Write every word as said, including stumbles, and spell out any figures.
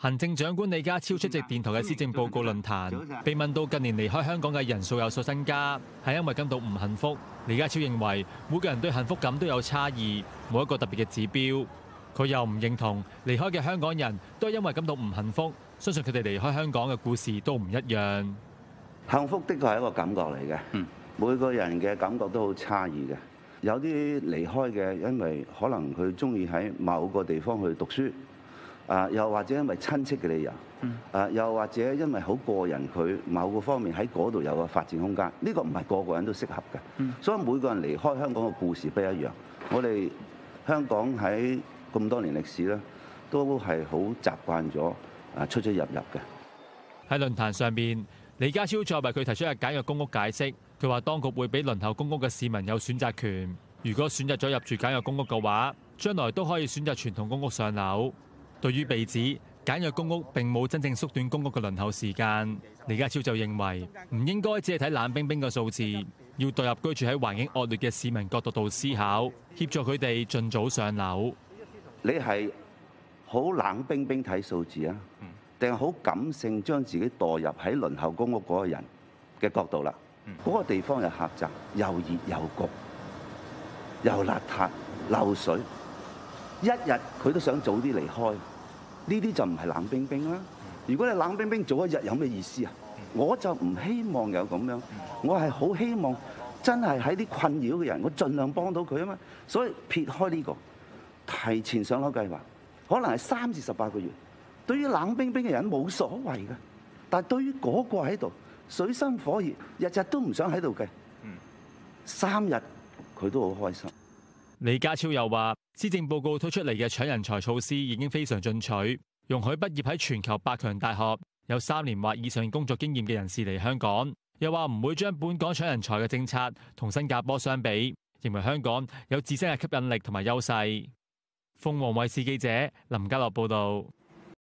行政長官李家超出席電台嘅施政報告論壇，被問到近年離開香港嘅人數有所增加，係因為感到唔幸福。李家超認為每個人對幸福感都有差異，冇一個特別嘅指標。佢又唔認同離開嘅香港人都係因為感到唔幸福，相信佢哋離開香港嘅故事都唔一樣。 幸福的確係一個感覺嚟嘅，嗯、每個人嘅感覺都好差異嘅。有啲離開嘅，因為可能佢中意喺某個地方去讀書。啊！又或者因為親戚嘅理由，啊！又或者因為好個人佢某個方面喺嗰度有個發展空間，呢個唔係個個人都適合嘅。所以每個人離開香港嘅故事不一樣。我哋香港喺咁多年歷史咧，都係好習慣咗啊出出入入嘅。 喺論壇上邊，李家超再為佢提出嘅簡約公屋解釋，佢話當局會俾輪候公屋嘅市民有選擇權。如果選擇咗入住簡約公屋嘅話，將來都可以選擇傳統公屋上樓。對於被指簡約公屋並冇真正縮短公屋嘅輪候時間，李家超就認為唔應該只係睇冷冰冰嘅數字，要代入居住喺環境惡劣嘅市民角度度思考，協助佢哋盡早上樓。 你係好冷冰冰睇數字啊，定係好感性將自己代入喺輪候公屋嗰個人嘅角度啦？嗰個地方又狹窄，又熱又焗，又邋遢漏水，一日佢都想早啲離開。呢啲就唔係冷冰冰啦。如果你冷冰冰早一日有咩意思啊？我就唔希望有咁樣，我係好希望真係喺啲困擾嘅人，我盡量幫到佢啊嘛。所以撇開呢個提前上樓計劃，可能係三至十八個月，對於冷冰冰嘅人冇所謂嘅，但係對於嗰個喺度水深火熱，日日都唔想喺度嘅，三日佢都好開心。 李家超又話，施政報告推出嚟嘅搶人才措施已經非常進取，容許畢業喺全球百強大學、有三年或以上工作經驗嘅人士嚟香港。又話唔會將本港搶人才嘅政策同新加坡相比，認為香港有自身嘅吸引力同埋優勢。鳳凰衛視記者林家樂報道。